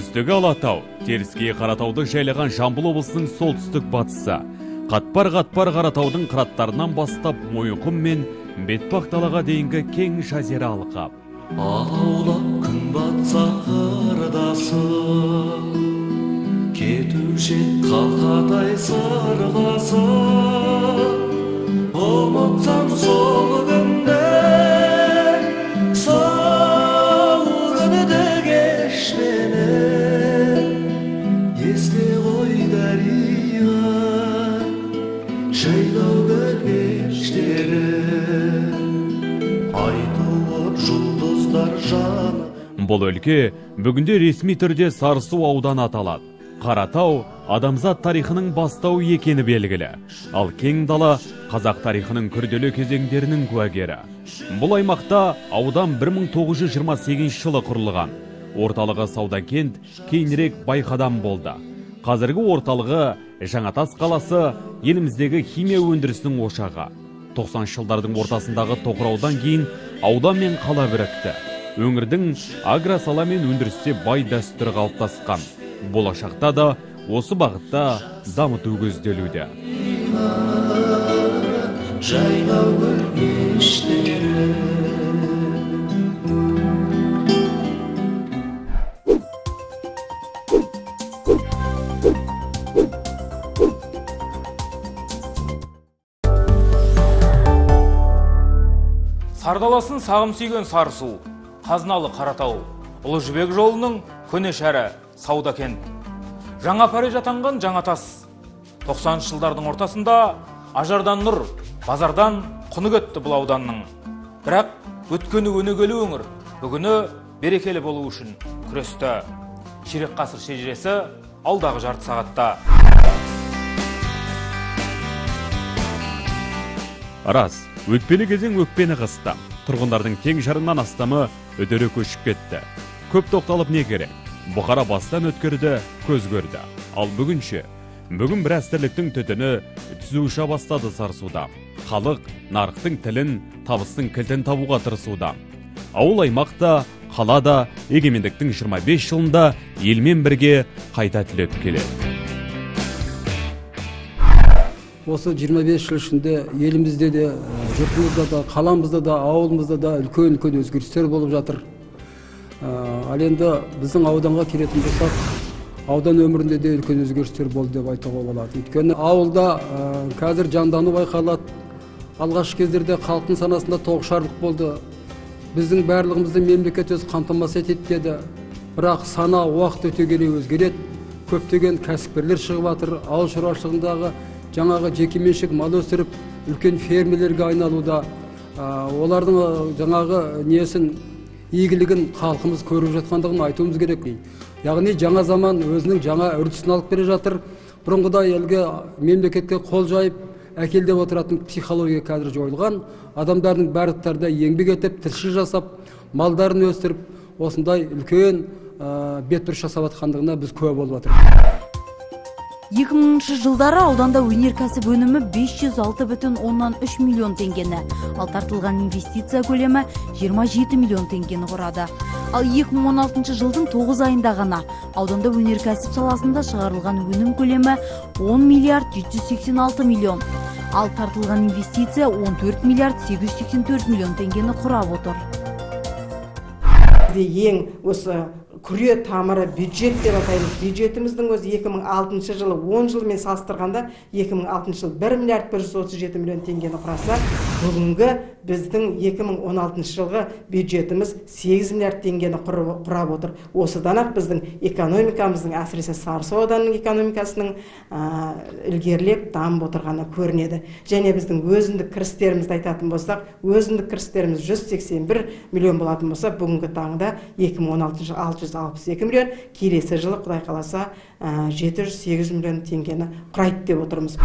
Төстігі Алатау, теріскей Қаратауды жайлаған Жамбыл облысының солтүстік батысы. Қатпар-қатпар Қаратаудың қыраттарынан бастап Мойынқұм мен Бетпақ далаға дейінгі кең жазира алқап. Алаулап күн батса қырдасы, кетуші қалқатай сырласы, ұмытсам сол күнді, сол күнді кешмені, есте ғой дария, жайлау көлгештері, айтылып жұлдыздар жаны. Бұл өлке бүгінде ресми түрде Сарысу ауданы аталады. Қаратау адамзат тарихының бастау екені белгілі. Ал кең дала қазақ тарихының күрделі кезеңдерінің куәгері. Бұл аймақта аудан 1928 жылы құрылған. Орталығы Саудакент, кейінірек Байқадам болды. Қазіргі орталығы Жаңатас қаласы еліміздегі химия өндірісінің ошағы. 90 жылдардың ортасындағы тоқыраудан кейін аудан мен қала бірікті. Өңірдің агросала мен өндірісте бай дәстүрі қалыптасқан. Болашақта да осы бағытта дамыту көзделуде. Жайлау көлгештері. Сардаласын сағым сүйген Сарысу, қазыналы Қаратау, Ұлы Жібек жолының көне шәрі Саудакент. Жаңа Париж атанған Жаңатас. 90 жылдардың ортасында ажардан нұр, базардан құны кетті бұл ауданның. Бірақ өткені өнегелі өңір, бүгіні берекелі болу үшін күресті. Ширек ғасыр шежіресі алдағы жарты сағатта. Рас, өтпелі кезең өкпені қысты. Тұрғындардың тең жарымнан астамы үдері көшіп кетті. Көп тоқталып не керек? Бұқара бастан өткерді, көз көрді. Ал бүгін біраз тірліктің түтіні түзуіша бастады Сарысуда. Халық нарықтың тілін, табыстың кілтін табуға тырысуда. Ауыл аймақта, қалада егемендіктің 25 жылында елмен бірге қайта түлеп келеді. Осы 25 жыл ішінде елімізде де, жұртымызда да, қаламызда да, ауылымызда да үлкен өзгерістер болып жатыр. Ал енді біздің ауданға келетін болсақ, аудан өмірінде де үлкен өзгерістер болды деп айтуға болады. Өйткені ауылда қазір жандану байқалады. Алғаш кездерде халықтың санасында тоғышарлық болды. Біздің барлығымызды мемлекет өз қамтамасыз етеді деді. Бірақ сана уақыт өте келе өзгереді. Көптеген кәсіпкерлер шығып жатыр. Ауыл шаруашылығындағы жаңағы жекеменшік мал өсіріп, үлкен фермерлерге айналуда. Олардың жаңағы несін, игілігін халқымыз көріп жатқандығын айтуымыз керек. Яғни жаңа заман өзінің жаңа үрдісін алып бере жатыр. Бұрынғыдай елге мемлекетке қол жайып әкелдеп отыратын психология қазір жойылған. Адамдардың барлықтарда еңбек етіп, тілші жасап, малдарын өсіріп, осындай үлкен бетбұрыс жасап жатқандығына біз куә болып жатырмыз. 2000 жылдары ауданда өнеркәсіп өнімі 506,3 миллион теңгені, ал тартылған инвестиция көлемі 27 миллион теңгені құрады. Ал 2016 жылдың 9 айында ғана ауданда өнеркәсіп саласында шығарылған өнім көлемі 10 миллиард 786 миллион, ал тартылған инвестиция 14 миллиард 884 миллион теңгені құрап отыр. Ең осы күре тамыры бюджет деп атаймыз. Бюджетіміздің өзі 2006 жылы 10 жылмен салыстырғанда 2006 жыл 1 миллиард 137 миллион теңгені құраса, бүгінгі біздің 2016 жылғы бюджетіміз 8 миллиард теңгені құрап отыр. Осыдан-ақ біздің экономикамыздың, әсіресе Сарысу ауданының экономикасының ілгерілеп дамып отырғаны көрінеді. Және біздің өзіндік кірістерімізді айтатын болсақ, өзіндік кірістеріміз 181 миллион болатын болса, бүгінгі таңда 2016 жыл 662 миллион, келесі жылы Құдай қаласа 708 миллион теңгені құрайды деп отырмыз.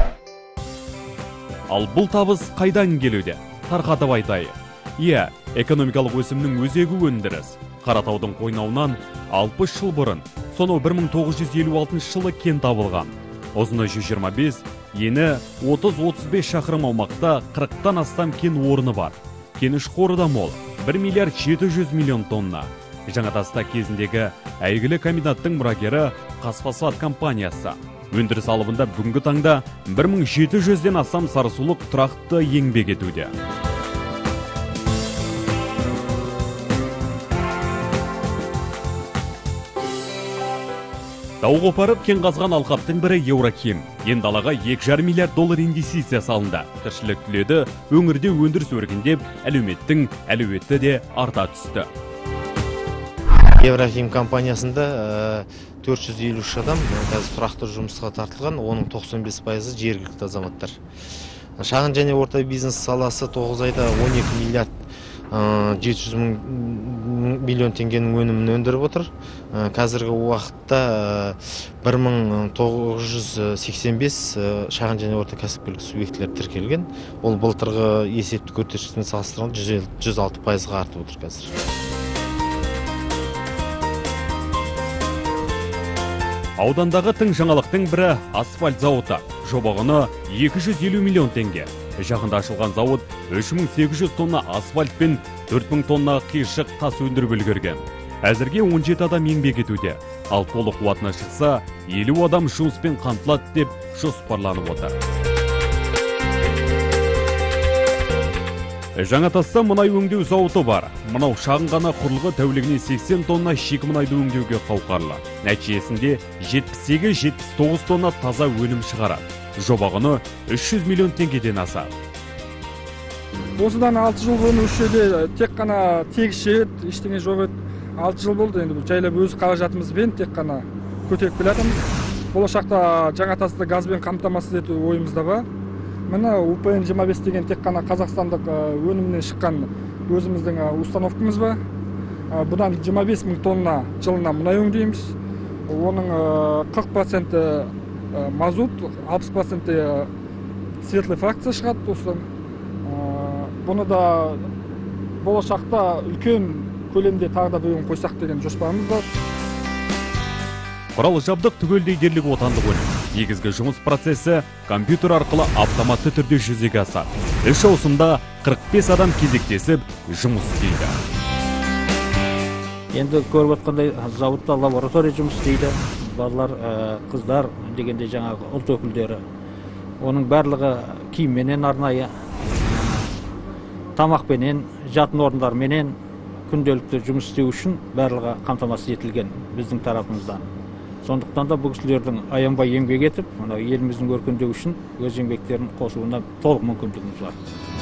Ал бұл табыс қайдан келуде? Тарқатып айтайық. Иә, экономикалық өсімнің өзегі өндіріс. Қаратаудың қойнауынан 60 жыл бұрын, сонау 1956 жылы кен табылған. Ұзыны 125, ені 30-35 шақырым аумақта 40-тан астам кен орны бар. Кеніш қоры да мол, 1 миллиард 700 миллион тонна. Жаңатаста кезіндегі әйгілі комбинаттың мұрагері Қазфосфат компаниясы. Өндіріс алыбында бүгінгі таңда 1700-ден астам сарысулық тұрақты еңбек етуде. Тау қопарып кен қазған алқаптың бірі Еурокем. Енді далаға 2,5 миллиард доллар инвестиция салынды. Тіршілік түледі, өңірде өндіріс өркендеп, әлеуметтің әлеуеті де арта түсті. Еурокем компаниясында 453 адам қазір тұрақты жұмысқа тартылған, оның 95%-ы жергілікті азаматтар. Шағын және орта бизнес саласы 9 айда 12 миллиард 700 миллион теңгенің өнімін өндіріп отыр. Қазіргі уақытта 1985 шағын және орта кәсіпкерлік субъектілер тіркелген. Ол былтырғы есепті көрсеткішпен салыстырғанда 106%-ға артып отыр қазір. Аудандағы тың жаңалықтың бірі асфальт зауыты. Жоба құны 250 миллион теңге. Жақында ашылған зауыт 3800 тонна асфальт пен 4000 тонна қиыршық тас өндіріп үлгерген. Әзірге 17 адам еңбек етуде. Ал толық қуатына шықса, 50 адам жұмыспен қамтылады деп жоспарланып отыр. Жаңатаста мұнай өңдеу зауыты бар. Мынау шағын ғана құрылғы тәулігіне 80 тонна шикі мұнайды өңдеуге қауқарлы. Нәтижесінде 78-79 тонна таза өнім шығарады. Жоба құны 300 миллион теңгеден асады. Осыдан 6 жыл бұрын осы жерде тек қана тегіс жер еді, ештеңе жоқ еді. 6 жыл болды, енді жайлап өз қаражатымызбен тек қана көтеріп келе жатырмыз. Болашақта Жаңатасты газбен қамтамасыз ету ойымызда бар. Міне УПН 25 деген тек қана қазақстандық өнімнен шыққан өзіміздің установкамыз бар. Бұдан 25 мың тонна жылына мұнай өңдейміз. Оның 40% мазут, 60% светлый фракция шығады. Осыдан бұны да болашақта үлкен көлемде тағы да бөлім қойсақ деген жоспарымыз бар. Құрал жабдық түгелдей дерлік отандық өнім. Негізгі жұмыс процесі компьютер арқылы автоматты түрде жүзеге асады. Үш ауысымда 45 адам кезектесіп жұмыс істейді. Енді көріп отқандай зауытта лаборатория жұмыс істейді. Балалар, қыздар дегенде жаңағы ұлт өкілдері. Оның барлығы киімменен арнайы, тамақпенен, жатын орындарменен күнделікті жұмыс істеу үшін барлығы қамтамасыз етілген біздің тарапымыздан. Сондықтан да бұл кісілердің аянбай еңбек етіп, еліміздің өркендеуі үшін өз еңбектерін қосуына толық мүмкіндігіміз бар.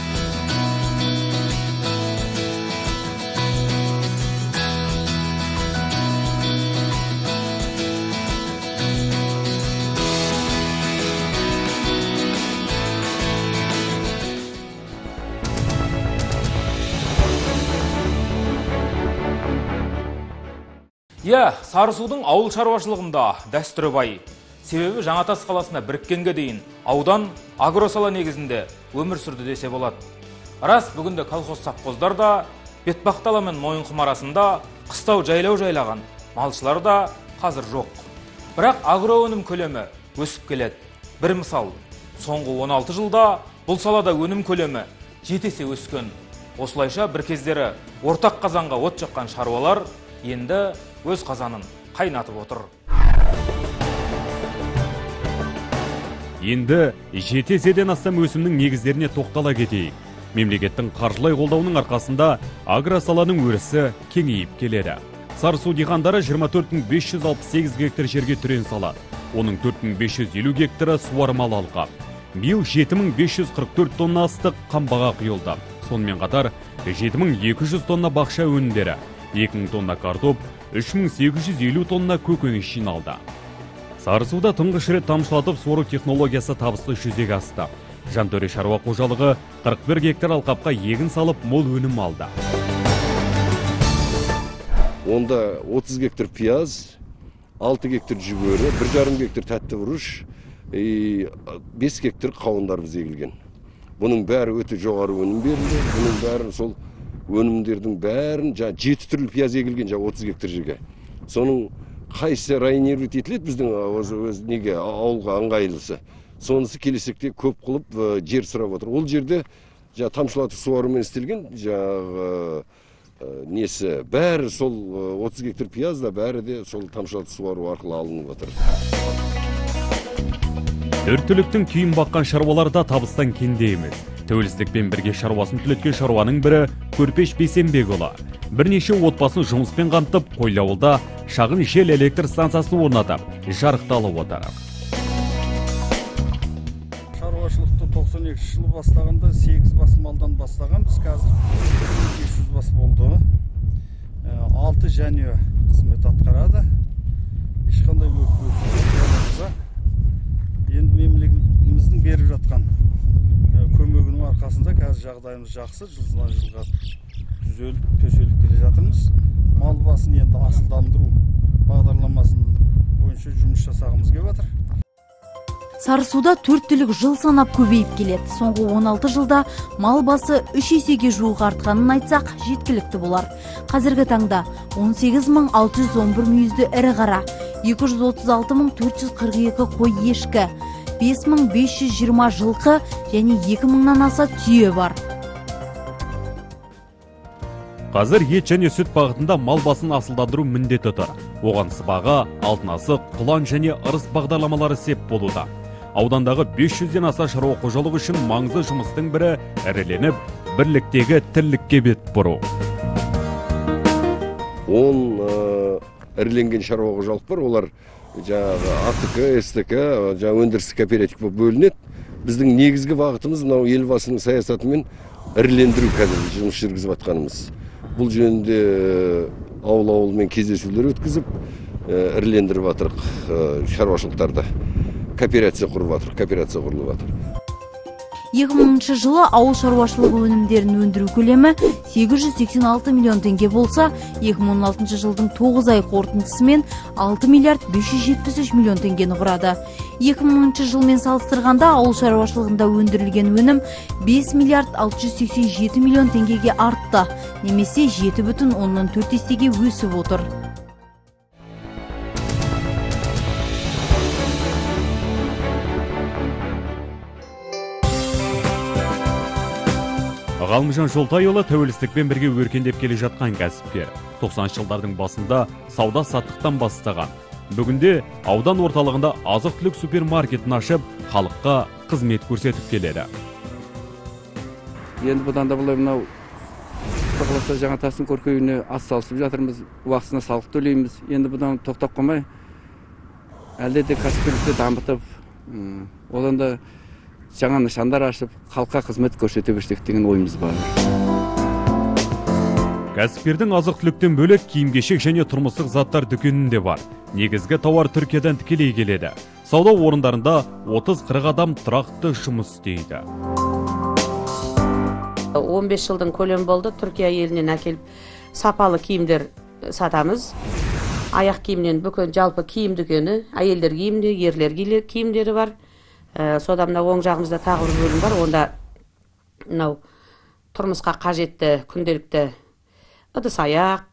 Сарысудың ауыл шаруашылығында дәстүрі бай. Себебі Жаңатас қаласына біріккенге дейін аудан агросала негізінде өмір сүрді десе болады. Рас, бүгінде колхоз совхоздар да бетпақтала мен Мойынқұм арасында қыстау жайлау жайлаған малшылар да қазір жоқ. Бірақ агроөнім көлемі өсіп келеді. Бір мысал, соңғы 16 жылда бұл салада өнім көлемі 7 есе өскен. Осылайша бір кездері ортақ қазанға от жаққан шаруалар енді өз қазанын қайнатып отыр. Енді 7 еседен астам өсімнің негіздеріне тоқтала кетейік. Мемлекеттің қаржылай қолдауының арқасында агросаланың өрісі кеңейіп келеді. Сарысу диқандары 24.568 гектар жерге түрен салады. Оның 4.550 гектары суармалы алқап. Биыл 7.544 тонна астық қамбаға құйылды. Сонымен қатар 7.200 тонна бақша өнімдері, 2000 тонна картоп, 3850 тонна көкөніс жиналды. Сарысуда тұңғыш рет тамшылатып суару технологиясы табысты жүзеге асты. Жантөре шаруа қожалығы 41 гектар алқапқа егін салып мол өнім алды. Онда 30 гектар пияз, 6 гектар жүгері, 1,5 гектар тәтті бұрыш, 5 гектар қауындарымыз егілген. Бұның бәрі өте жоғары өнім берілді. Бұның бәрін сол өнімдердің бәрін 7 түрлі пияз егілген 30 гектар жерге. Соның қайсы районировать етіледі біздің өз неге ауылға ыңғайлысы. Сонысы келешекте көп қылып жер сұрап отыр. Ол жерде тамшылатып суарумен істелген несі бәрі сол 30 гектар пияз да бәрі де сол тамшылатып суару арқылы алынып отыр. Төрт түліктің күйін баққан шаруалар да табыстан кенде емес. Тәуелсіздікпен бірге шаруасын түлеткен шаруаның бірі Көрпеш Бейсенбекұлы. Бірнеше отбасын жұмыспен қамтып, Қойлауылда шағын жел электр станциясын орнатып, жарықталып отыр. Шаруашылықты 92 жылы бастағанда 8 бас малдан бастаған, біз қазір 500 бас болды. 6 және қызмет атқарады. Ешқандай өкпесі. Енді мемлекетіміздің беріп жатқан көмегінің арқасында қазір жағдайымыз жақсы, жылдан жылға төселіп келе жатырмыз. Мал басын енді асылдандыру бағдарламасын бойынша жұмыс жасағымыз келіп жатыр. Сарысуда 4 түлік жыл санап көбейіп келеді. Соңғы 16 жылда мал басы 3 есеге жуық артқанын айтсақ, жеткілікті болар. Қазіргі таңда 18.611 мүйізді ірі қара, 236.442 қой ешкі, 5.520 жылқы және 2.000-нан аса түйе бар. Қазір ет және сүт бағытында мал басын асылдандыру міндеті тұр. Оған сыбаға, алтын асық, құлан және ырыс бағдарламалары сеп болуда. Аудандағы 500-ден аса шаруа қожалық үшін маңызды жұмыстың бірі іріленіп, бірліктегі тірлікке бет бұру. 10 іріленген шаруа қожалық бар, олар жаңағы АТК, СТК, жаңағы өндірістік кооператив болып бөлінеді. Біздің негізгі бағытымыз мынау елбасының саясатымен ірілендіру қазір жұмыс жүргізіп жатқанымыз. Бұл жөнінде ауыл-ауылмен кездесулер өткізіп, ірілендіріп жатырық шаруашылықтарды. Кооперация құрылып жатыр. 2000 жылы ауыл шаруашылығы өнімдерін өндіру көлемі 886 миллион теңге болса, 2016 жылдың 9 ай қорытындысымен 6 миллиард 573 миллион теңгені құрады. 2000 жылмен салыстырғанда ауыл шаруашылығында өндірілген өнім 5 миллиард 687 миллион теңгеге артты, немесе 7,4 есеге өсіп отыр. Ғалымжан Жолтайұлы тәуелсіздікпен бірге өркендеп келе жатқан кәсіпкер. 90 жылдардың басында сауда саттықтан бастаған. Бүгінде аудан орталығында азық-түлік супермаркетін ашып, халыққа қызмет көрсетіп келеді. Енді бұдан да бұлай мынау тоқыласа Жаңатастың көркеюіне атсалысып жатырмыз, уақытысына салық төлейміз. Енді бұдан тоқтап қалмай, әлде де кәсіпкерлікті дамытып, одан да жаңа нышандар ашып, халыққа қызмет көрсете берсек деген ойымыз бар. Кәсіпкердің азық-түліктен бөлек киім-кешек және тұрмыстық заттар дүкенінде бар. Негізгі тауар Түркиядан тікелей келеді. Сауда орындарында 30-40 адам тұрақты жұмыс істейді. 15 жылдың көлем болды. Түркия елінен әкеліп сапалы киімдер сатамыз. Аяқ киімнен бүкіл жалпы киім дүкені, әйелдер киімде, ерлер киімдері бар. Сода мына оң жағымызда тағы бір бөлім бар. Онда мынау тұрмысқа қажетті күнделікті ыдыс-аяқ,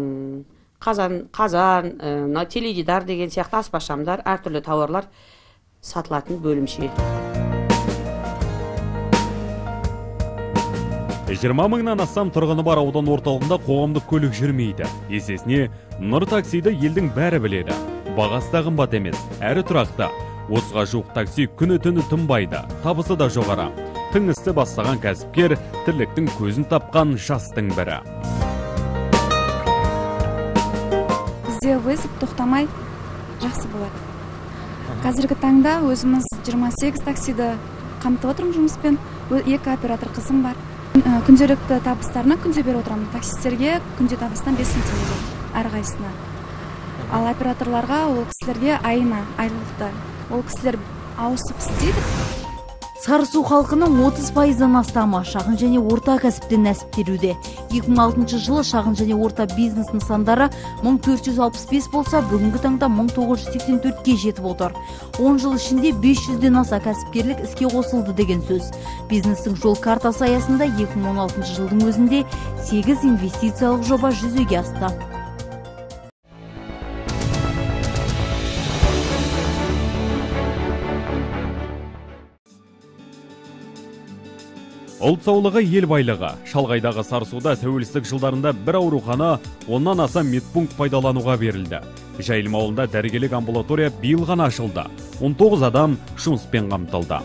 қазан, теледидар деген сияқты аспазшамдар, әртүрлі тауарлар сатылатын бөлімше. 20 мыңнан астам тұрғыны бар аудан орталығында қоғамдық көлік жүрмейді. Есесіне, Нұр таксиді елдің бәрі біледі. Бағасы да қымбат емес, әрі тұрақты. 30-ға жуық такси күні-түні тынбайды, табысы да жоғары. Тың істі бастаған кәсіпкер тірліктің көзін тапқан жастың бірі. Бізде вызов тоқтамай жақсы болады. Қазіргі таңда өзіміз 28 таксиді қамтып отырмыз жұмыспен. 2 оператор қызым бар. Күнделікті табыстарына күнде беріп отырамын. Таксистерге күнде табыстан 5 мың теңге әрқайсысына. Ал операторларға, ол кісілерге айына, айлықта. Ол кісілер ауысып істейді. Сарысу халқының 30%-дан астамы шағын және орта кәсіптен нәсіптелуде. 2006 жылы шағын және орта бизнес нысандары 1465 болса, бүгінгі таңда 1984-ке жетіп отыр. 10 жыл ішінде 500-ден аса кәсіпкерлік іске қосылды деген сөз. Бизнестің жол картасы аясында 2016 жылдың өзінде 8 инвестициялық жоба жүзеге асты. Ұлт саулығы ел байлығы. Шалғайдағы Сарысуда тәуелсіздік жылдарында бір аурухана, оннан аса медпункт пайдалануға берілді. Жайылым ауылында дәрігерлік амбулатория биыл ғана ашылды. 19 адам жұмыспен қамтылды.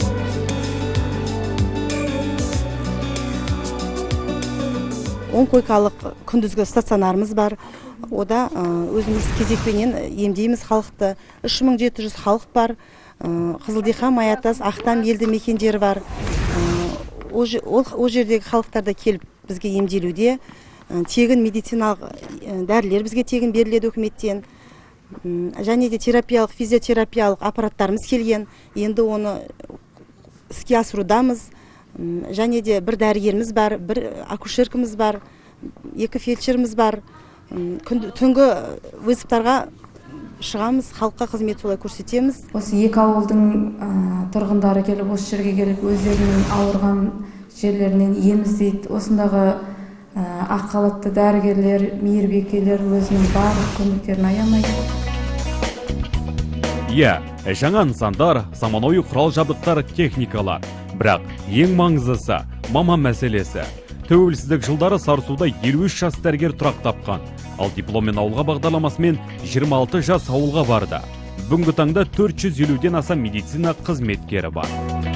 Койкалық күндізгі стационарымыз бар. Ода өзіміз кезекпенен емдейміз халықты. 3700 халық бар. Қызылдихан, Маятас, Ақтам елді мекендері бар. Ол жердегі халықтарда келіп бізге емделуде. Тегін медициналық дәрілер бізге тегін беріледі үкіметтен. Және де терапиялық, физиотерапиялық аппараттарымыз келген. Енді оны іске асырудамыз. Және де бір дәрігеріміз бар, бір акушеркіміз бар, 2 фельдшеріміз бар. Түнгі вызовтарға шығамыз, халыққа қызмет солай көрсетеміз. Осы екі ауылдың тұрғындары келіп, осы жерге келіп, өздерінің ауырған жерлерінен ем іздейді. Осындағы ақ халатты дәрігерлер, мейірбикелер өзінің барлық көмектерін аямайды. Жаңа нысандар, заманауи құрал жабдықтар, техникалар. Бірақ ең маңыздысы маман мәселесі. Тәуелсіздік жылдары Сарысуда 53 жас дәрігер тұрақ тапқан. Ал дипломмен ауылға бағдарламасымен 26 жас ауылға барды. Бүгінгі таңда 450-ден аса медицина қызметкері бар.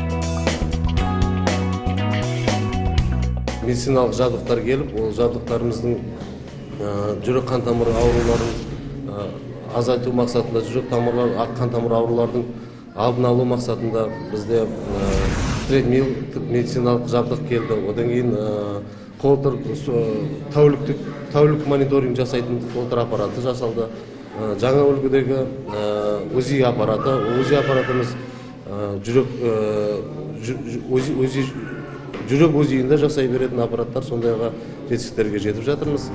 Медициналық жабдықтар келіп, ол жабдықтарымыздың жүрек қан тамыры ауруларын азайту мақсатында, жүрек тамырлар, қан тамыры аурулардың алдын алу мақсатында бізде тредмил медициналық жабдық келді. Одан кейін қолтыр тәулік мониторинг жасайтын қолтыр аппараты жасалды. Жаңа үлгідегі УЗИ аппараты. УЗИ аппаратымыз жүрек УЗИінде жасай беретін аппараттар, сондайға жетістіктерге жетіп жатырмыз.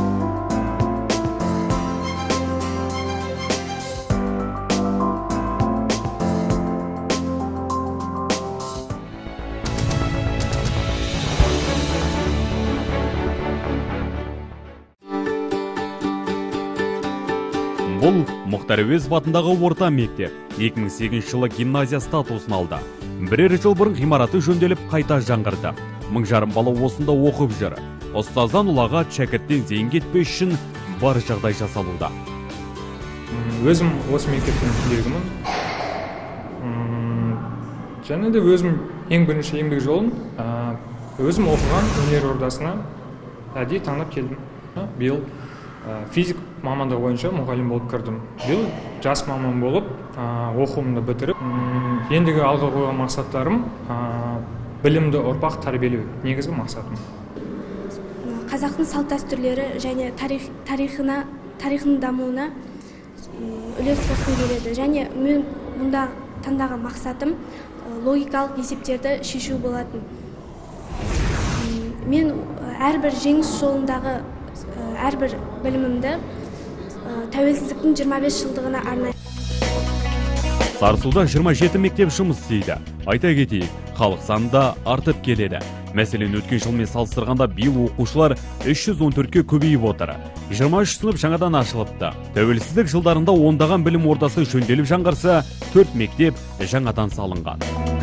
Бұл Мұхтар Әуезов атындағы орта мектеп. 2008 жылы гимназия статусын алды. Бірер жыл бұрын ғимараты жөнделіп қайта жаңғырды. 1000 жарым бала осында оқып жүр. Ұстаздан ұлаға, шәкірттен зейін кетпес үшін бар жағдай жасалуда. Өзім осы мектептің түлегімін. Және де өзім ең бірінші еңбек жолын өзім оқыған өнер ордасына әдейі таңдап келдім. Биыл физик мамандығы бойынша мұғалім болып кірдім. Биыл жас маман болып оқуымды бітіріп, ендігі алға қойған мақсаттарым білімді ұрпақ тәрбиелеу, негізгі мақсатым. Қазақтың салт дәстүрлері және тарихының дамуына үлес қосқым келеді. Және мен мұнда таңдаған мақсатым логикалық есептерді шешу болатын. Мен әрбір жеңіс жолындағы әрбір білімімді тәуелсіздіктің 25 жылдығына арнаймын. Сарысуда 27 мектеп жұмыс істейді. Айта кетейік, халық саны да артып келеді. Мәселен, өткен жылмен салыстырғанда биыл оқушылар 314-ке көбейіп отыр. 23 сынып жаңадан ашылыпты. Тәуелсіздік жылдарында ондаған білім ордасы жөнделіп жаңғырса, 4 мектеп жаңадан салынған.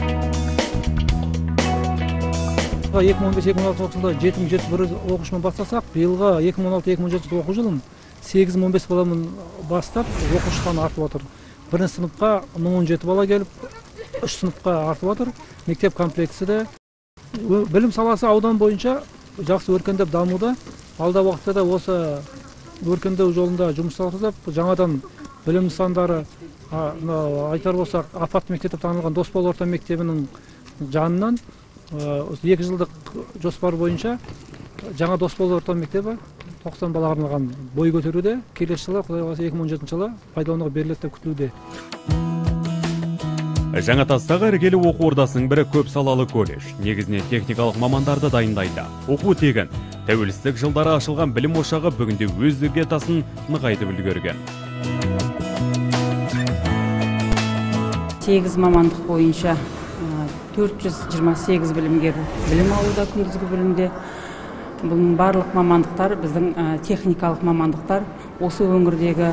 2015-2016 жылда 7701 оқушымен бастасақ, биылға 2016-2017 оқу жылын 8-15 баламен бастап оқушы саны артып отыр. Бірінші сыныпқа 17 бала келіп, 3 сыныпқа артып отыр. Мектеп комплектісі де. Білім саласы аудан бойынша жақсы өркендеп дамуда. Алда уақытта да осы өркендеу жолында жұмыс жасап, жаңадан білім нысандары айтар болсақ, апатты мектеп деп танылған Досбол орта мектебінің жанынан 2 жылдық жоспар бойынша жаңа Досбол орта мектебі 90 бала арналған бой көтеруде. Келесі жылы, Құдай қаласа 2017 жылы пайдалануға беріледі деп күтілуде. Жаңатастағы іргелі оқу ордасының бірі көп салалы колледж. Негізіне техникалық мамандарды дайындайды. Оқу тегін. Тәуелсіздік жылдары ашылған білім ошағы бүгінде өз іргетасын нығайтып үлгерген. 8 мамандық бойынша 428 білімгер білім алуда күндізгі білімде. Бұның барлық мамандықтар біздің техникалық мамандықтар, осы өңірдегі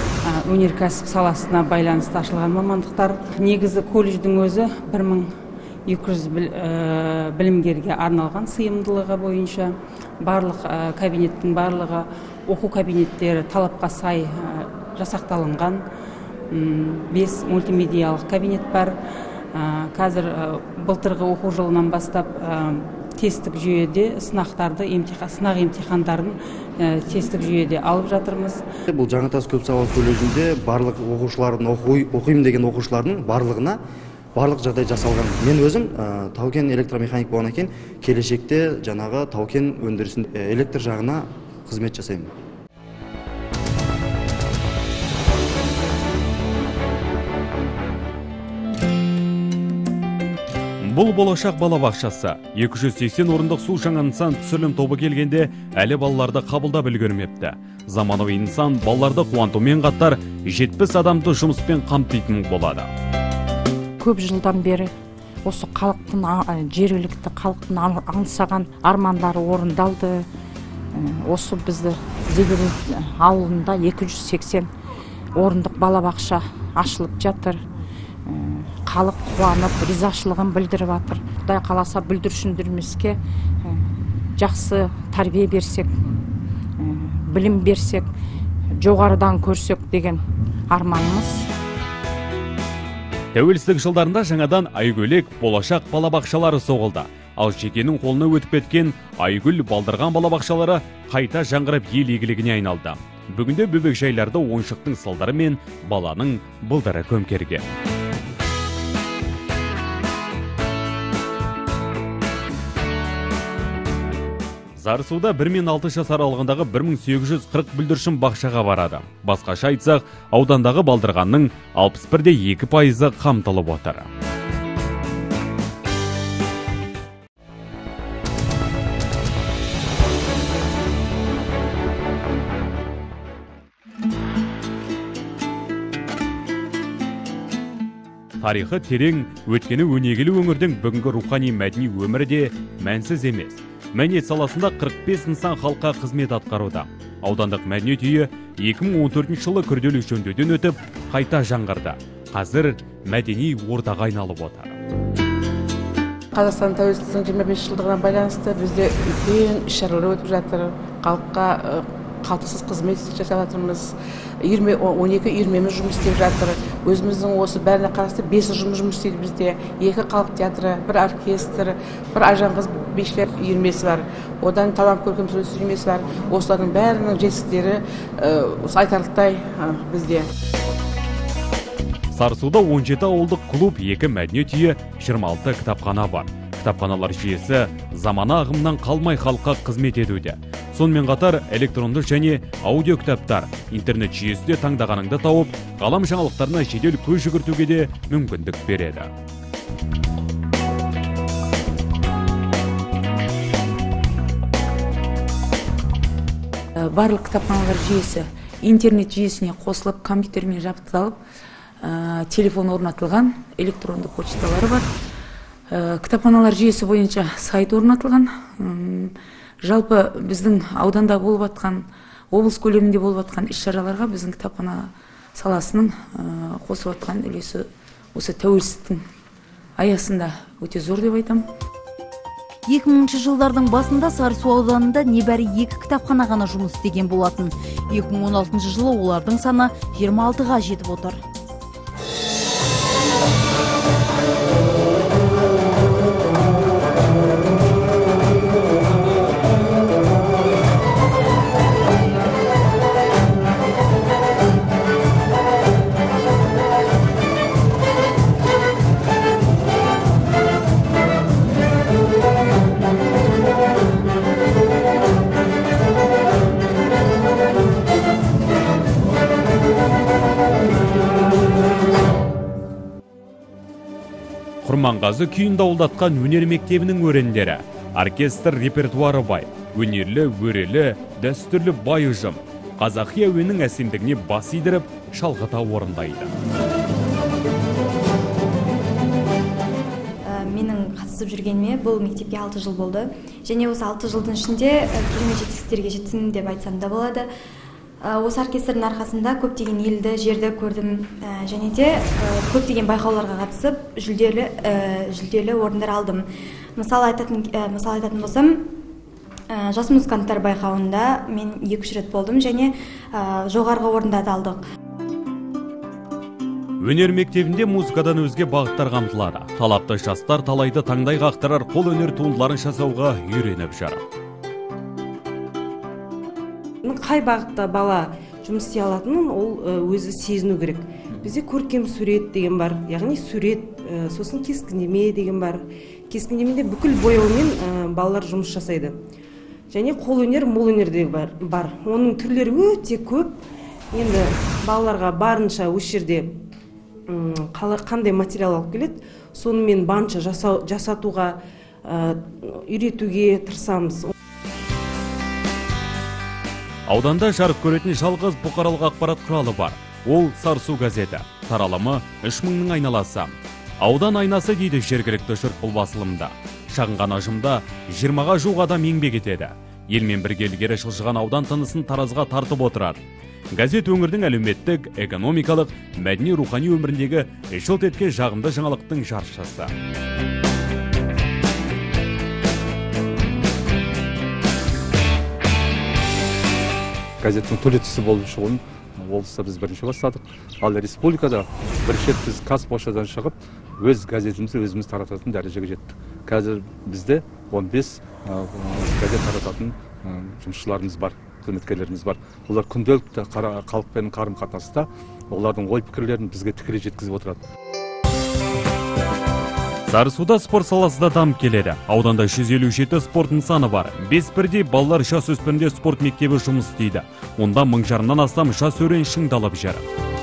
өнеркәсіп саласына байланысты ашылған мамандықтар. Негізі колледждің өзі 200 білімгерге арналған сыйымдылығы бойынша барлық кабинеттің барлығы оқу кабинеттері талапқа сай жасақталынған. 5 мультимедиялық кабинет бар. Қазір былтырғы оқу жылынан бастап тесттік жүйеде сынақ емтихандарын тесттік жүйеде алып жатырмыз. Бұл Жаңатас көпсабақты колледжінде барлық оқушылардың оқимын деген оқушылардың барлығына барлық жағдай жасалған. Мен өзім тау-кен электромеханик болғаннан кейін келешекте жаңағы тау-кен өндірісін электр жағына қызмет жасаймын. Бұл болашақ балабақшасы 280 орындық су жаңа нысан түсірілім тобы келгенде әлі балаларды қабылдап үлгермепті. Заманауи нысан балаларды қуантумен қатар 70 адамды жұмыспен қамтитын болады. Көп жылдан бері осы халықтың, жергілікті халықтың аңсаған армандары орындалды. Осы бізді Дегелес ауылында 280 орындық балабақша ашылып жатыр. Халық қуанып, ризашылығын білдіріп жатыр. Құдай қаласа бүлдіршіндерімізге жақсы тәрбие берсек, білім берсек, жоғарыдан көрсек деген арманымыз. Тәуелсіздік жылдарында жаңадан Айгөлек болашақ балабақшалары соғылды. Ал жекенің қолына өтіп кеткен Айгүл балдырған балабақшалары қайта жаңғырып ел игілігіне айналды. Бүгінде бөбекжайларды ойыншықтың сылдыры мен баланың бұлдыры көмкерген. Сарысуда 1 мен 6 жас аралығындағы 1840 бүлдіршін бақшаға барады. Басқаша айтсақ, аудандағы балдырғанның 61,2% қамтылып отыр. Тарихы терең, өткені өнегелі өңірдің бүгінгі рухани мәдени өмірі де мәнсіз емес. Мәдениет саласында 45 нысан халыққа қызмет атқаруда. Аудандық мәдениет үйі 2014 жылы күрделі жөндеуден өтіп, қайта жаңғырды. Қазір мәдени ордаға айналып отыр. Қазақстан тәуелсіздігінің 25 жылдығына байланысты бізде үлкен іс-шаралар өтіп жатыр. Халыққа қалтасыз қызмет жасап жатырмыз. 12 үйірмеміз жұмыс істеп жатыр. Өзіміздің осы бәріне қарасты 5 жұмыс істейді бізде. 2 халық театры, 1 оркестр, 1 Айжан қыз бишілер үйірмесі бар. Одан талант көркем сөз үйірмесі бар. Осылардың бәрінің жетістіктері айтарлықтай бізде. Сарысуда 17 ауылдық клуб, 2 мәдениет үйі, 26 кітапхана бар. Кітапханалар жүйесі замана ағымнан қалмай халыққа қызмет етуде. Сонымен қатар электронды және аудио кітаптар, интернет жүйесінде таңдағаныңды тауып, ғалам жаңалықтарына жедел көз жүгіртуге де мүмкіндік береді. Барлық кітапханалар жүйесі интернет жүйесіне қосылып, компьютермен жабдықталып, телефон орнатылған, электронды почталары бар. Кітапханалар жүйесі бойынша сайт орнатылған. Жалпы біздің ауданда болып атқан, облыс көлемінде болып атқан іс-шараларға біздің кітапхана саласының қосып атқан үлесі осы тәуелсіздіктің аясында өте зор деп айтам. 2000 жылдардың басында Сарысу ауданында небәрі 2 кітапхана ғана жұмыс істеген болатын. 2016 жылы олардың саны 26-ға жетіп отыр. Құрманғазы күйін дауылдатқан өнер мектебінің өрендері. Оркестр репертуары бай, өнерлі, өрелі, дәстүрлі бай ұжым. Қазақи әуеннің әсемдігіне бас идіріп, шалғыта орындайды. Менің қатысып жүргеніме бұл мектепке 6 жыл болды. Және осы 6 жылдың ішінде керемет жетістіктерге жеттім деп айтсам да болады. Осы оркестрдің арқасында көптеген елді жерді көрдім және де көптеген байқауларға қатысып жүлделі орындар алдым. Мысалы айтатын болсам, жас музыканттар байқауында мен 2-3 рет болдым және жоғарғы орындарды алдық. Өнер мектебінде музыкадан өзге бағыттар қамтылады. Талапты жастар талайды таңдай қақтырар қол өнер туындыларын жасауға үйреніп жүр. Қай бағытта бала жұмыс істей алатынын ол өзі сезіну керек. Бізде көркем сурет деген бар, яғни сурет, сосын кескіндеме деген бар. Кескіндемеде бүкіл бояумен балалар жұмыс жасайды. Және қол өнер, мол өнер де бар. Оның түрлері өте көп. Енді балаларға барынша осы жерде қандай материал алып келеді, сонымен барынша жасатуға, үйретуге тырысамыз. Ауданда жарық көретін жалғыз бұқаралық ақпарат құралы бар. Ол Сарысу газеті. Таралымы 3000-ның айналасы. Аудан айнасы дейді жергілікті жұрт бұл басылымда. Шағын ғана ұжымда 20-ға жуық адам еңбек етеді. Елмен бірге ілгері жылжыған аудан тынысын таразға тартып отырады. Газет өңірдің әлеуметтік, экономикалық, мәдени рухани өміріндегі жылт еткен жағымды жаңалықтың жаршысы. Газеттің төлетшісі болып шығуын облыста біз бірінші бастадық. Ал республикада бірінші рет біз Қазпошадан шығып, өз газетімізді өзіміз тарататын дәрежеге жеттік. Қазір бізде 15 газет тарататын жұмысшыларымыз бар, қызметкерлеріміз бар. Олар күнделікті халықпен қарым-қатынаста олардың ой пікірлерін бізге тікелей жеткізіп отырады. Сарысуда спорт саласы да дамып келеді. Ауданда 157 спорт нысаны бар. 5 бірдей балалар жасөспірімде спорт мектебі жұмыс істейді. Онда 1000-жарымнан астам жас өрен шыңдалып жүр.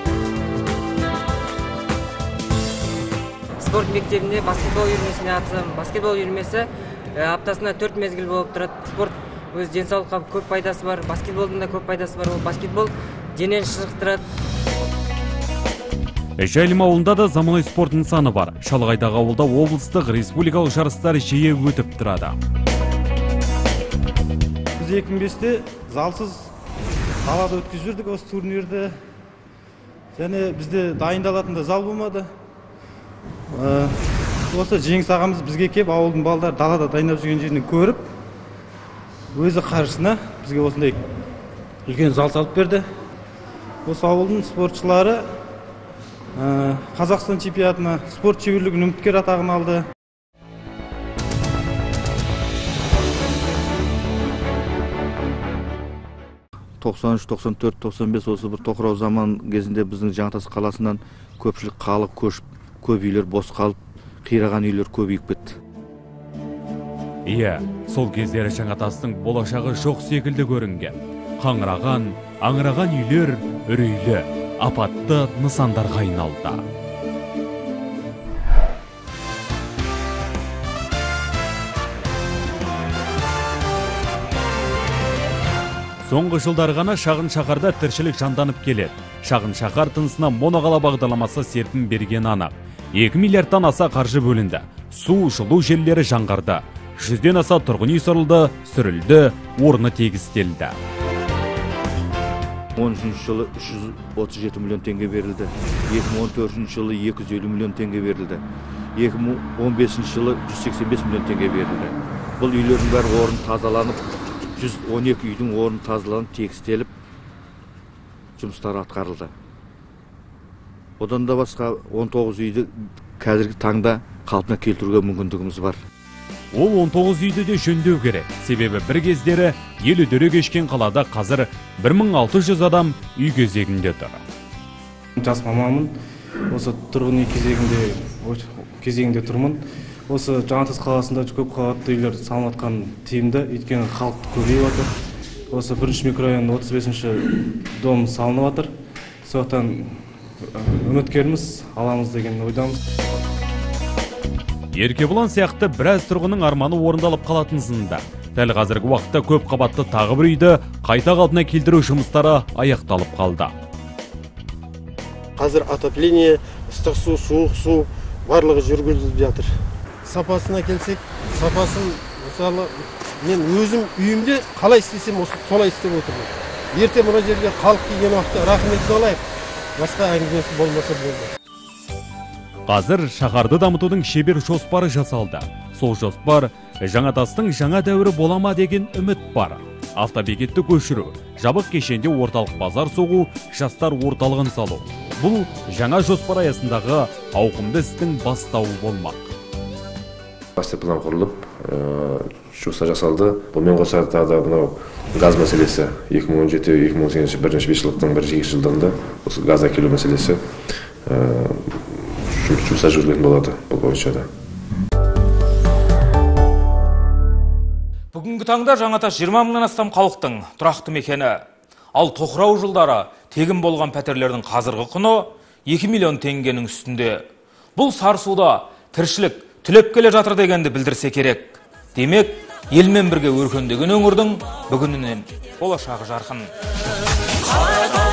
Спорт мектебінде баскетбол үйірмесіне қатысамын. Баскетбол үйірмесі аптасына 4 мезгіл болып тұрады. Спорт өз денсаулыққа көп пайдасы бар. Баскетболдың да көп пайдасы бар. Ол баскетбол денені шынықтырады. Жайылым ауылында да заманауи спорт нысаны бар. Шалғайдағы ауылда облыстық республикалық жарыстар жиі өтіп тұрады. Біз 2005-те залсыз далада өткізіп жүрдік осы турнирді. Және бізде дайындалатын да зал болмады. Осы Жеңіс ағамыз бізге келіп, ауылдың балалары далада дайындап жүрген жерінен көріп, өзі қаржысына бізге осындай үлкен зал салып берді. Осы ауылдың спортшылары Қазақстан чемпионатына спорт шеберлігінің үміткер атағын алды. 93, 94, 95 осы бір тоқырау заман кезінде біздің Жаңатас қаласынан көпшілік халық көшіп, көп үйлер бос қалып, қираған үйлер көбейіп кетті. Иә, сол кездері Жаңатастың болашағы жоқ секілді көрінген. Қаңыраған, аңыраған үйлер үрейлі, апатты нысандарға айналды. Соңғы жылдар ғана шағын шаһарда тіршілік жанданып келеді. Шағын шаһар тынысына моноқала бағдарламасы серпін берген анық. 2 миллиардтан аса қаржы бөлінді. Су, жылу желілері жаңғырды. 100-ден аса тұрғын үй салынды, сүрілді, орны тегістелді. 13 жылы 337 миллион теңге берілді. 2014 жылы 250 миллион теңге берілді. 2015 жылы 185 миллион теңге берілді. Бұл үйлердің бәрі орын тазаланып, 112 үйдің орын тазаланып, тегістеліп, жұмыстар атқарылды. Одан да басқа 19 үйді қазіргі таңда қалпына келтіруге мүмкіндігіміз бар. Ол 19 үйді де жөндеу керек. Себебі бір кездері ел үдере кешкен қалада қазір 1600 адам үй кезегінде тұр. Жас маманмын. Осы тұрғын үй кезегінде тұрмын. Осы Жаңатас қаласында көп қабатты үйлер салынып жатқан тиімді, өйткені халық көбейіп жатыр. Осы 1-ші микрорайон 35-ші дом салынып жатыр. Сондықтан үміткерміз, аламыз деген ойдамыз. Еркебұлан сияқты біраз тұрғынның арманы орындалып қалатын сында. Дәл қазіргі уақытта көп қабатты тағы бір үйді қайта қалпына келтіру жұмыстары аяқталып қалды. Қазір отопление, ыстық су, суық су барлығы жүргізіліп жатыр. Сапасына келсек, сапасын мысалы мен өзім үйімде қалай істесем солай істеп отырмын. ерте мына жерге халық келген уақытта рахметін алайық. Басқа әңгімесі болмаса болды. Қазір шаһарды дамытудың шебер жоспары жасалды. Сол жоспар Жаңатастың жаңа дәуірі болама деген үміт бар. Автобекетті көшіру, жабық кешенде орталық базар соғу, жастар орталығын салу. Бұл жаңа жоспар аясындағы ауқымды істің бастауы болмақ. Мастер план құрылып, жұмыстар жасалды. Бұмен қоса тағы мынау газ мәселесі 2017-2018 бірінші бесжылдықтың бірінші жылдарында осы газ әкелу мәселесі жұмыстар жүргізілетін болады бұл бойынша да. Бүгінгі таңда Жаңатас 20 мыңнан астам халықтың тұрақты мекені. Ал тоқырау жылдары тегін болған пәтерлердің қазіргі құны 2 миллион теңгенің үстінде. Бұл Сарысуда тіршілік түлеп келе жатыр дегенді білдірсе керек. Демек, елмен бірге өркендеген өңірдің бүгінінен болашағы жарқын.